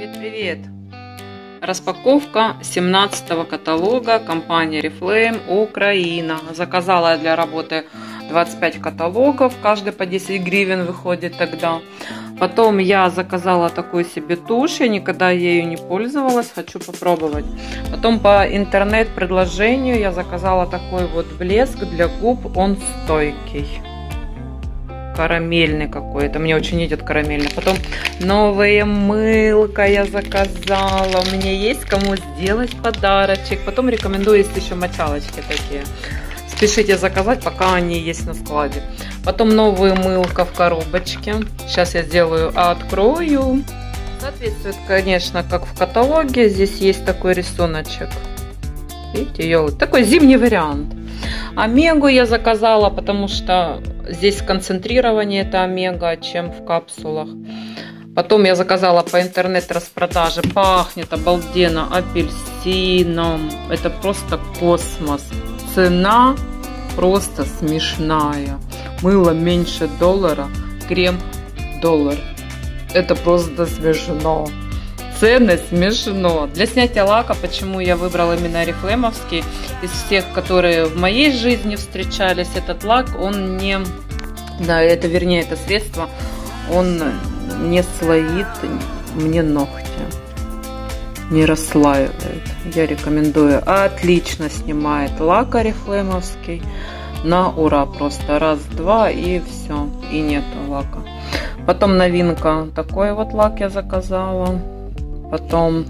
Привет! Распаковка 17-го каталога компании Oriflame Украина. Заказала я для работы 25 каталогов, каждый по 10 гривен выходит тогда. Потом я заказала такую себе тушь, я никогда ею не пользовалась, хочу попробовать. Потом по интернет-предложению я заказала такой вот блеск для губ, он стойкий. Карамельный какой-то, мне очень идет карамельный. Потом новая мылка я заказала, у меня есть кому сделать подарочек. Потом рекомендую, есть еще мочалочки такие, спешите заказать, пока они есть на складе. Потом новая мылка в коробочке, сейчас я сделаю, открою. Соответствует, конечно, как в каталоге, здесь есть такой рисуночек, видите, ее такой зимний вариант. Омегу я заказала, потому что здесь концентрирование это омега, чем в капсулах. Потом я заказала по интернет-распродаже. Пахнет обалденно апельсином. Это просто космос. Цена просто смешная. Мыло меньше $1, крем $1. Это просто смешно. Цены смешно. Для снятия лака, почему я выбрала именно орифлеймовский, из всех, которые в моей жизни встречались, этот лак, он не, да, это, вернее, это средство, он не слоит мне ногти, не расслаивает. Я рекомендую. Отлично снимает лак орифлеймовский. На ура, просто раз-два и все, и нету лака. Потом новинка, такой вот лак я заказала. Потом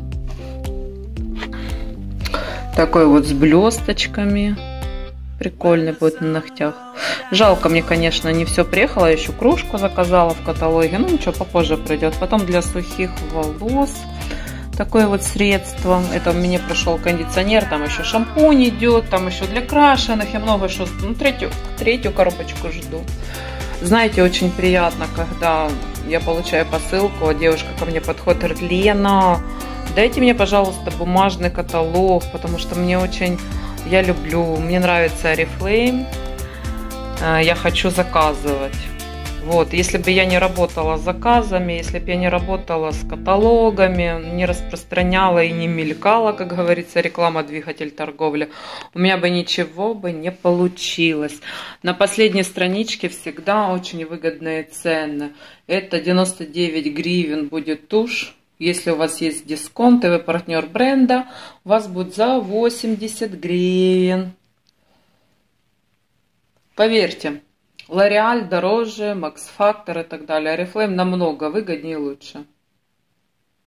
такой вот с блесточками, прикольный будет на ногтях. Жалко мне, конечно, не все приехало, я еще кружку заказала в каталоге, ну ничего, попозже придет. Потом для сухих волос такое вот средство, это у меня прошел кондиционер, там еще шампунь идет, там еще для крашеных, я много что, ну третью коробочку жду. Знаете, очень приятно, когда я получаю посылку, а девушка ко мне подходит и говорит: Лена, дайте мне, пожалуйста, бумажный каталог, потому что мне очень, я люблю, мне нравится Oriflame, я хочу заказывать. Вот, если бы я не работала с заказами, если бы я не работала с каталогами, не распространяла и не мелькала, как говорится, реклама двигатель торговли, у меня бы ничего бы не получилось. На последней страничке всегда очень выгодные цены. Это 99 гривен будет тушь. Если у вас есть дисконт и вы партнер бренда, у вас будет за 80 гривен. Поверьте. L'Oreal дороже, Max Factor и так далее. Oriflame намного выгоднее и лучше.